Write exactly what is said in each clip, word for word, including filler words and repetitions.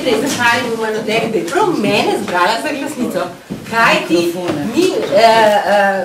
zdaj zahvalim v Manoteku, da je prav mene zbrala za glasnico. Kaj ti ni uh, uh,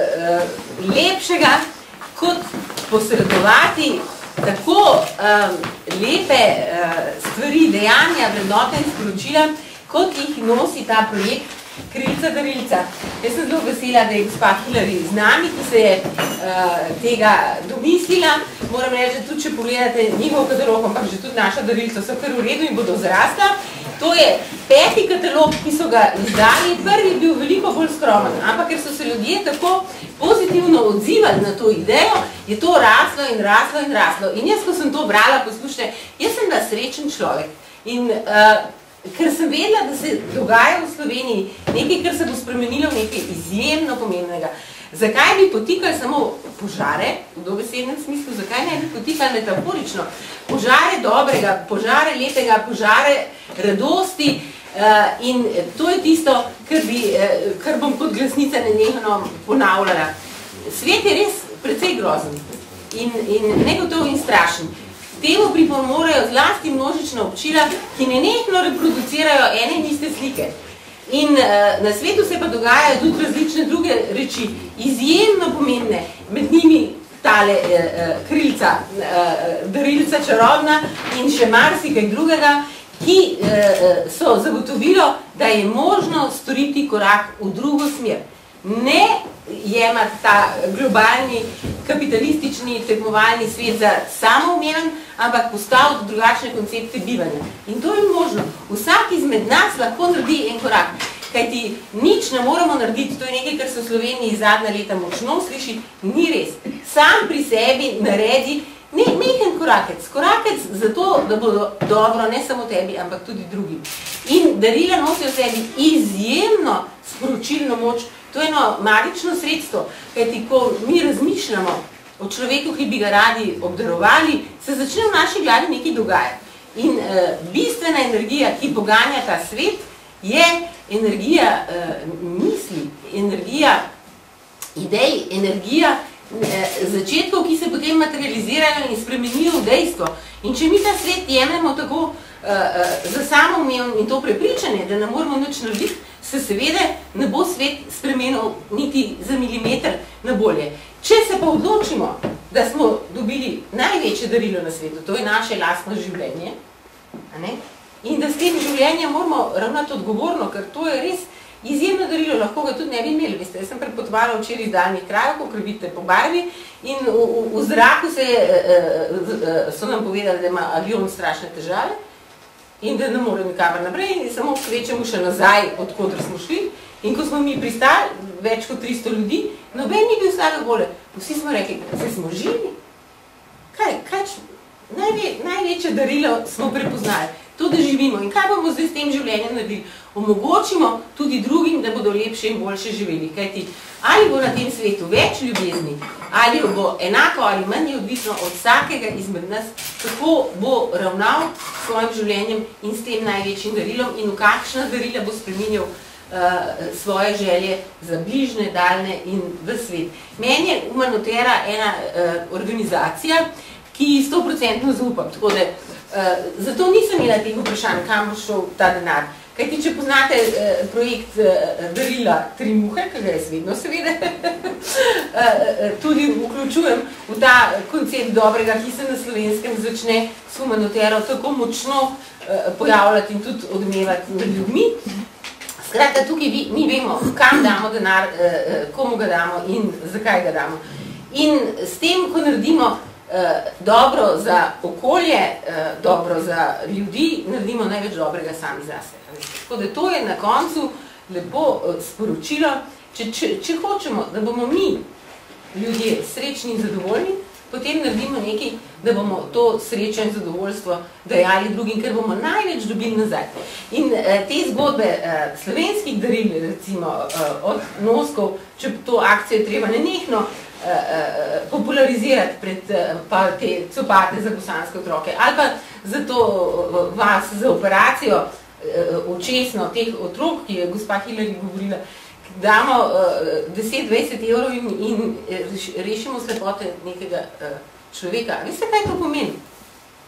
uh, lepšega, kot posredovati tako um, lepe uh, stvari, dejanja, vrednote in sporočila, kot jih nosi ta projekt Krilca Darilca. Jaz sem zelo vesela, da je gospa Hilary z nami, ki se je uh, tega domislila. Moram reči, da tudi če pogledate njihov katalog, ampak že tudi naša darilca so kar v redu in bodo zrasla. To je peti katalog, ki so ga izdali. Prvi je bil veliko bolj skromen, ampak ker so se ljudje tako pozitivno odzivali na to idejo, je to raslo in raslo in raslo. In jaz, ko sem to brala, poslušajte, jaz sem da srečen človek. In uh, ker sem vedela, da se dogaja v Sloveniji nekaj, kar se bo spremenilo v nekaj izjemno pomembnega. Zakaj bi potikali samo požare, v dobesednem smislu, zakaj ne bi potikali metaforično? Požare dobrega, požare lepega, požare radosti uh, in to je tisto, kar, bi, uh, kar bom kot glasnica nenehno ponavljala. Svet je res precej grozen in, in negotov in strašen. Temu pripomorejo zlasti množična občila, ki nenehno reproducirajo ene in iste slike. In uh, na svetu se pa dogajajo tudi različne druge reči, izjemno pomembne, med njimi tale uh, uh, krilca, uh, darilca čarobna in še marsikaj drugega, ki uh, so zagotovilo, da je možno storiti korak v drugo smer. Ne jemati ta globalni, kapitalistični, tekmovalni svet za samoumeven, ampak postaviti drugačne koncepte bivanja. In to je možno. Vsak izmed nas lahko naredi en korak. Kajti nič ne moramo narediti, to je nekaj, kar se v Sloveniji zadnja leta močno sliši, ni res. Sam pri sebi naredi ne, nekaj korakec. Korakec zato, da bo dobro ne samo tebi, ampak tudi drugim. In darila nosijo v sebi izjemno sporočilno moč. To je eno magično sredstvo, kajti ko mi razmišljamo o človeku, ki bi ga radi obdarovali, se začne v naši glavi nekaj dogajati. In uh, bistvena energija, ki poganja ta svet, je energija uh, misli, energija idej, energija uh, začetkov, ki se potem materializirajo in spremenijo v dejstvo. In če mi ta svet jemljamo tako uh, uh, za samoumevno in to prepričanje, da ne moramo nič narediti, se seveda ne bo svet spremenil niti za milimeter na bolje. Če se pa odločimo, da smo dobili največje darilo na svetu, to je naše lastno življenje, a ne? In da s tem življenjem moramo ravnati odgovorno, ker to je res izjemno darilo, lahko ga tudi ne bi imeli. Veste, jaz sem prepotovala včeraj iz daljnih krajev, ko vidite po barvi, in v, v, v zraku se je, so nam povedali, da ima avion strašne težave, in da ne more nikamor naprej, in samo kvečemo še nazaj, odkotr smo šli. In ko smo mi pristali, več kot tristo ljudi, noben ni bil slabe volje. Vsi smo rekli, zdaj smo živi. Kaj, kaj, najve, največje darilo smo prepoznali, to, da živimo. In kaj bomo zdaj s tem življenjem naredili? Omogočimo tudi drugim, da bodo lepše in boljše živeli. Kajti, ali bo na tem svetu več ljubezni, ali bo enako ali manj odvisno od vsakega izmed nas, kako bo ravnal s svojim življenjem in s tem največjim darilom in v kakšna darila bo spreminjal uh, svoje želje za bližne, daljne in v svet. Meni je Umanotera ena uh, organizacija, ki sto procentno zaupam. Tako da, uh, zato nisem imela teh vprašanj, kam bo šel ta denar. Kajti, če poznate eh, projekt eh, darila Tri muhe, ki ga jaz vedno seveda eh, tudi vključujem v ta koncept dobrega, ki se na slovenskem začne s Umanotero tako močno eh, pojavljati in tudi odmevati med ljudmi. Skratka, tukaj vi, mi vemo, kam damo denar, eh, komu ga damo in zakaj ga damo. In s tem, ko naredimo eh, dobro za okolje, eh, dobro za ljudi, naredimo največ dobrega sami zase. Tako da to je na koncu lepo sporočilo, če, če, če hočemo, da bomo mi, ljudje, srečni in zadovoljni, potem naredimo nekaj, da bomo to srečo in zadovoljstvo dajali drugim, ker bomo največ dobili nazaj. In eh, te zgodbe eh, slovenskih daril, recimo eh, od noskov, če to akcijo je treba nenehno eh, eh, popularizirati pred eh, pa te copate za bosanske otroke, ali pa za to eh, vas za operacijo, očesno teh otrok, ki je gospa Hilary govorila, damo uh, deset dvajset evrov in, in rešimo slepote nekega uh, človeka. Veste, kaj to pomeni?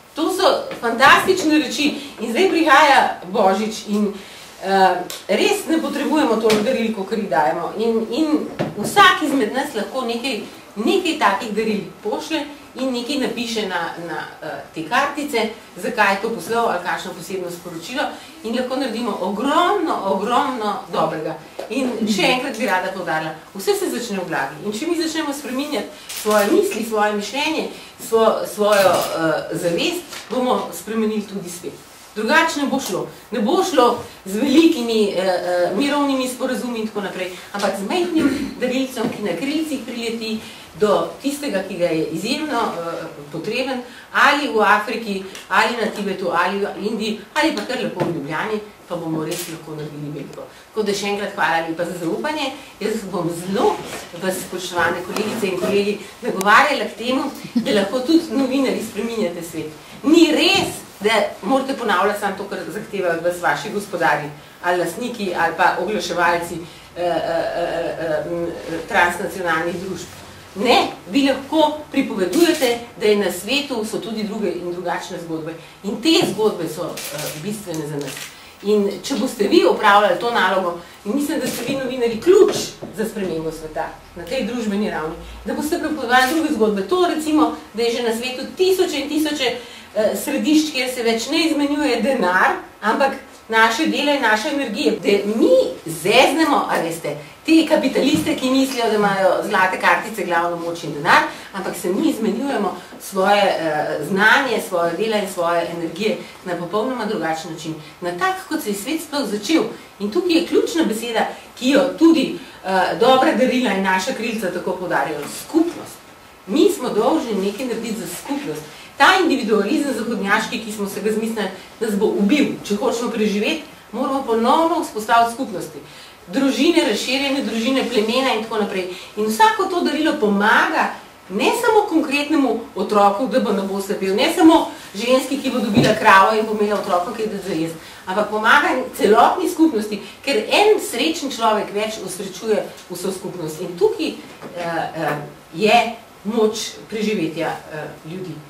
To so fantastične reči in zdaj prihaja Božič in uh, res ne potrebujemo toliko daril, kot jih dajemo. In, in vsak izmed nas lahko nekaj, nekaj takih daril pošle in nekaj napiše na, na uh, te kartice, zakaj je to poslal ali kakšno posebno sporočilo in lahko naredimo ogromno, ogromno dobrega. In še enkrat bi rada poudarila, vse se začne v glavi. In če mi začnemo spreminjati svoje misli, svoje mišljenje, svo, svojo uh, zavest, bomo spremenili tudi svet. Drugače ne bo šlo. Ne bo šlo z velikimi uh, uh, mirovnimi sporazumi in tako naprej, ampak z majhnim darilcem, ki na krilcih prileti do tistega, ki ga je izjemno uh, potreben, ali v Afriki, ali na Tibetu, ali v Indiji, ali pa kar lepo v Ljubljani, pa bomo res lahko naredili veliko. Tako da še enkrat hvala lepa za zaupanje. Jaz bom zelo vas, spoštovane kolegice in kolegi, nagovarjala k temu, da lahko tudi novinarji spreminjate svet. Ni res, da morate ponavljati samo to, kar zahtevajo vas vaši gospodarji, ali lastniki, ali pa oglaševalci eh, eh, eh, transnacionalnih družb. Ne, vi lahko pripovedujete, da je na svetu so tudi druge in drugačne zgodbe. In te zgodbe so uh, bistvene za nas. In če boste vi opravljali to nalogo, in mislim, da ste vi novinari ključ za spremembo sveta na tej družbeni ravni, da boste pripovedovali druge zgodbe. To recimo, da je že na svetu tisoče in tisoče uh, središč, kjer se več ne izmenjuje denar, ampak naše delo in naše energije. Da mi zeznemo, a veste, te kapitaliste, ki mislijo, da imajo zlate kartice, glavno moč in denar, ampak se mi izmenjujemo svoje uh, znanje, svoje dela in svoje energije na popolnoma drugačen način. Na tak, kot se je svet sploh začel. In tukaj je ključna beseda, ki jo tudi uh, dobra darila in naša krilca tako poudarjajo, skupnost. Mi smo dolžni nekaj narediti za skupnost. Ta individualizem zahodnjaški, ki smo se ga zmislili, nas bo ubil. Če hočemo preživeti, moramo ponovno vzpostaviti skupnosti. Družine, razširjene družine, plemena in tako naprej. In vsako to darilo pomaga ne samo konkretnemu otroku, da bo ne bo slepil, ne samo ženski, ki bo dobila kravo in bo imela otroka, ki je da zajest, ampak pomaga celotni skupnosti, ker en srečen človek več osrečuje vso skupnost. In tukaj uh, uh, je moč preživetja uh, ljudi.